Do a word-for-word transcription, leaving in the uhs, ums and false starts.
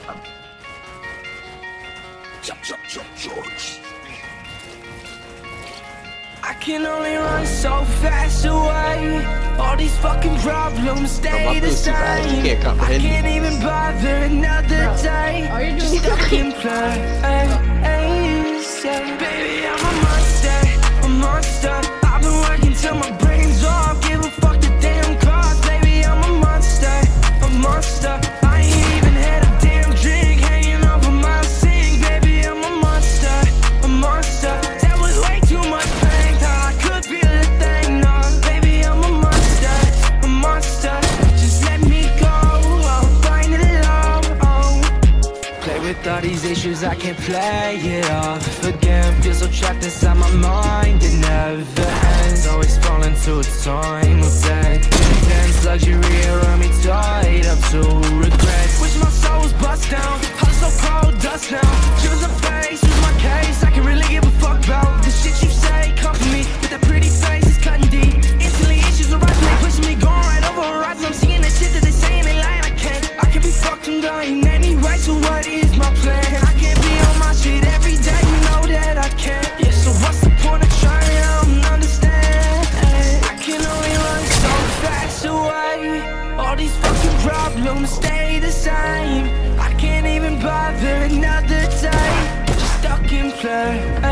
I can only run so fast away. All these fucking problems stay the same. I can't even bother another day. Just stuck in place. Baby, I'm a monster, a monster. I've been working till my brain's off. Give a fuck the damn cost. Baby, I'm a monster, a monster. I ain't even had a damn drink hanging over my sink. Baby, I'm a monster, a monster. That was way too much pain. Thought I could feel a thing. No, baby, I'm a monster, a monster. Just let me go. I'll find it alone. Oh. Play with all these issues, I can't play it off again. Feel so trapped inside my mind, it never ends. Always fall into a time of dead. Intense luxury around me, tied up to regret. Wish my soul was bust down, heart so cold, dust now. Choose a face, use my case, I can really give a fuck about the shit you say. Come for me with that pretty face, it's cutting deep. Instantly issues arising, they pushing me, going right over horizon. I'm seeing the shit that they saying, they lying, I can't. I can be fucked and dying anyway, so what is my plan? I can't be on my shit every day, you know that I can't. Yeah, so what's the point of trying? I don't understand. I can only run so fast away. All these fucking problems stay the same. I can't even bother another day. Just stuck in place.